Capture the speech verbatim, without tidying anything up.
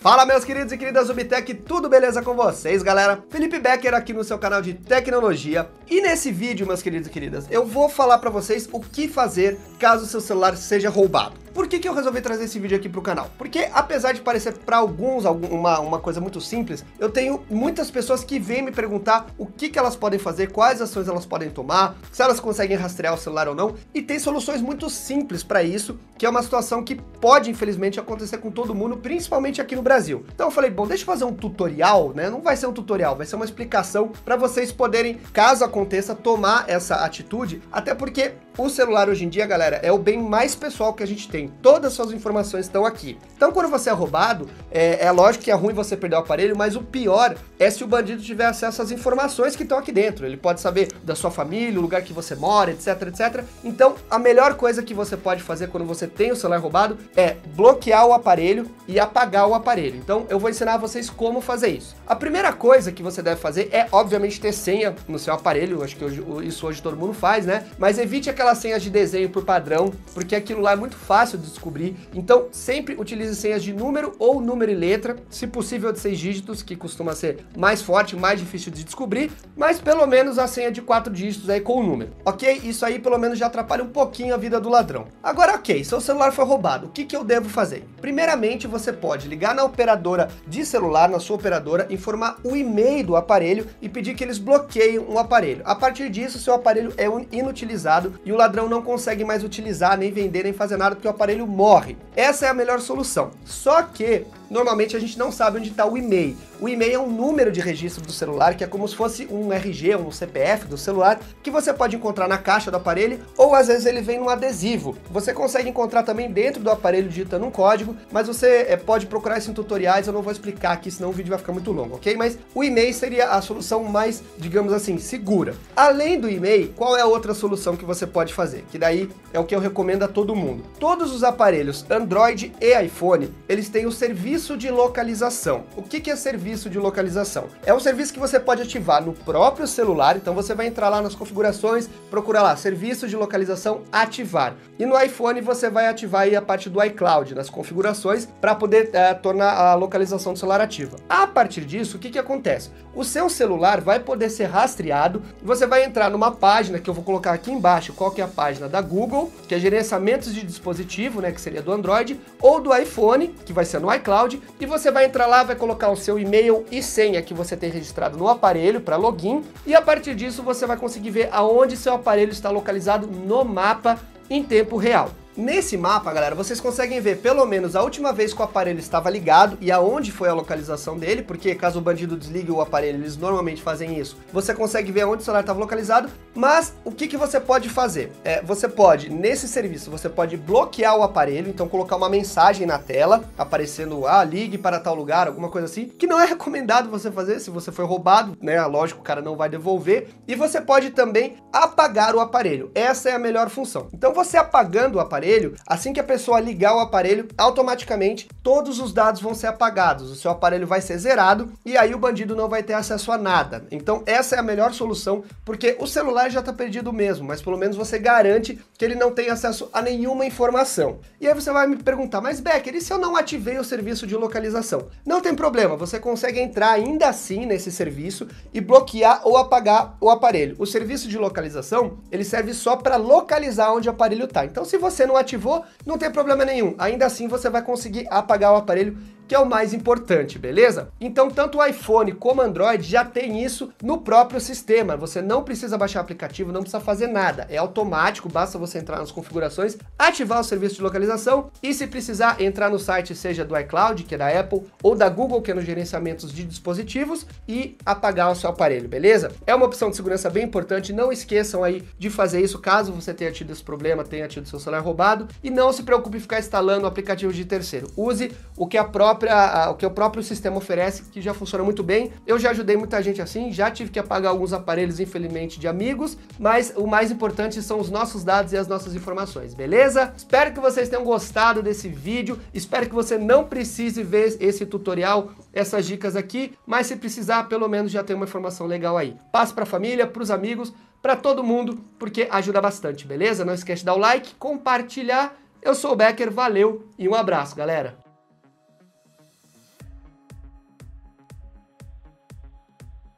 Fala, meus queridos e queridas Zubtech, tudo beleza com vocês, galera? Felipe Becker aqui no seu canal de tecnologia. E nesse vídeo, meus queridos e queridas, eu vou falar pra vocês o que fazer caso o seu celular seja roubado. Por que que eu resolvi trazer esse vídeo aqui pro canal? Porque apesar de parecer para alguns uma, uma coisa muito simples, eu tenho muitas pessoas que vêm me perguntar o que que elas podem fazer, quais ações elas podem tomar, se elas conseguem rastrear o celular ou não, e tem soluções muito simples para isso, que é uma situação que pode, infelizmente, acontecer com todo mundo, principalmente aqui no Brasil. Então eu falei, bom, deixa eu fazer um tutorial, né? Não vai ser um tutorial, vai ser uma explicação para vocês poderem, caso aconteça, tomar essa atitude, até porque o celular hoje em dia, galera, é o bem mais pessoal que a gente tem. Todas as suas informações estão aqui. Então, quando você é roubado, é, é lógico que é ruim você perder o aparelho, mas o pior é se o bandido tiver acesso às informações que estão aqui dentro. Ele pode saber da sua família, o lugar que você mora, etc, etcétera. Então, a melhor coisa que você pode fazer quando você tem o celular roubado é bloquear o aparelho e apagar o aparelho. Então, eu vou ensinar vocês como fazer isso. A primeira coisa que você deve fazer é, obviamente, ter senha no seu aparelho. Eu acho que hoje, isso hoje todo mundo faz, né? Mas evite aquelas senhas de desenho por padrão, porque aquilo lá é muito fácil de descobrir. Então, sempre utilize senhas de número ou número e letra, se possível de seis dígitos, que costuma ser mais forte, mais difícil de descobrir, mas pelo menos a senha de quatro dígitos aí com o número, ok? Isso aí pelo menos já atrapalha um pouquinho a vida do ladrão. Agora, ok, seu celular foi roubado, o que que eu devo fazer? Primeiramente, você pode ligar na operadora de celular, na sua operadora, informar o e-mail do aparelho e pedir que eles bloqueiem o aparelho. A partir disso, seu aparelho é inutilizado e o ladrão não consegue mais utilizar, nem vender, nem fazer nada, porque o aparelho morre. Essa é a melhor solução. Só que normalmente a gente não sabe onde está o e-mail. O e-mail é um número de registro do celular, que é como se fosse um R G, um C P F do celular, que você pode encontrar na caixa do aparelho, ou às vezes ele vem num adesivo. Você consegue encontrar também dentro do aparelho digitando um código, mas você é, pode procurar isso em tutoriais, eu não vou explicar aqui, senão o vídeo vai ficar muito longo, ok? Mas o e-mail seria a solução mais, digamos assim, segura. Além do e-mail, qual é a outra solução que você pode fazer? Que daí é o que eu recomendo a todo mundo. Todos os aparelhos Android e iPhone, eles têm o serviço de localização. O que que é serviço de localização? É um serviço que você pode ativar no próprio celular, então você vai entrar lá nas configurações, procurar lá, serviço de localização ativar. E no iPhone você vai ativar aí a parte do iCloud, nas configurações, para poder é, tornar a localização do celular ativa. A partir disso, o que que acontece? O seu celular vai poder ser rastreado, você vai entrar numa página que eu vou colocar aqui embaixo, qual que é a página da Google, que é gerenciamentos de dispositivo, né, que seria do Android, ou do iPhone, que vai ser no iCloud, e você vai entrar lá, vai colocar o seu e-mail e senha que você tem registrado no aparelho para login, e a partir disso você vai conseguir ver aonde seu aparelho está localizado no mapa em tempo real. Nesse mapa, galera, vocês conseguem ver pelo menos a última vez que o aparelho estava ligado e aonde foi a localização dele, porque caso o bandido desligue o aparelho, eles normalmente fazem isso. Você consegue ver aonde o celular estava localizado, mas o que que você pode fazer? É, você pode, nesse serviço, você pode bloquear o aparelho, então colocar uma mensagem na tela, aparecendo, ah, ligue para tal lugar, alguma coisa assim, que não é recomendado você fazer se você foi roubado, né? Lógico, o cara não vai devolver. E você pode também apagar o aparelho. Essa é a melhor função. Então você apagando o aparelho, assim que a pessoa ligar o aparelho, automaticamente todos os dados vão ser apagados, o seu aparelho vai ser zerado e aí o bandido não vai ter acesso a nada. Então essa é a melhor solução, porque o celular já está perdido mesmo, mas pelo menos você garante que ele não tem acesso a nenhuma informação. E aí você vai me perguntar, mas Becker, e se eu não ativei o serviço de localização? Não tem problema, você consegue entrar ainda assim nesse serviço e bloquear ou apagar o aparelho. O serviço de localização, ele serve só para localizar onde o aparelho está. Então se você não ativou, não tem problema nenhum. Ainda assim, você vai conseguir apagar o aparelho, que é o mais importante, beleza? Então, tanto o iPhone como o Android já tem isso no próprio sistema. Você não precisa baixar o aplicativo, não precisa fazer nada. É automático, basta você entrar nas configurações, ativar o serviço de localização e, se precisar, entrar no site, seja do iCloud, que é da Apple, ou da Google, que é nos gerenciamentos de dispositivos, e apagar o seu aparelho, beleza? É uma opção de segurança bem importante. Não esqueçam aí de fazer isso caso você tenha tido esse problema, tenha tido seu celular roubado, e não se preocupe em ficar instalando aplicativos de terceiro. Use o que a própria Própria, o que o próprio sistema oferece, que já funciona muito bem. Eu já ajudei muita gente assim, já tive que apagar alguns aparelhos, infelizmente, de amigos, mas o mais importante são os nossos dados e as nossas informações, beleza? Espero que vocês tenham gostado desse vídeo, espero que você não precise ver esse tutorial, essas dicas aqui, mas se precisar, pelo menos já tem uma informação legal aí. Passe para a família, para os amigos, para todo mundo, porque ajuda bastante, beleza? Não esquece de dar o like, compartilhar. Eu sou o Becker, valeu e um abraço, galera!